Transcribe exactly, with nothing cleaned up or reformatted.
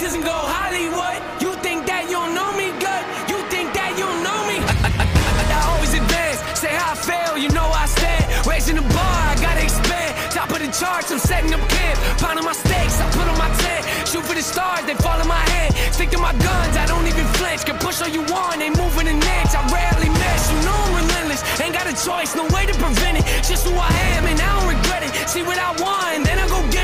gangsters and go Hollywood. You think that you don't know me good? You think that you don't know me? I, I, I, I always advance, say how I fail, you know I stand. Raising the bar, I gotta expand. Top of the charts, I'm setting up camp. Pounding my stakes, I put on my tent. Shoot for the stars, they fall in my hand. Stick to my guns, I don't even flinch. Can push all you want, ain't moving an inch. I rarely miss, you know I'm relentless. Ain't got a choice, no way to prevent it. Just who I am, and I don't regret it. See what I want, then I go get it.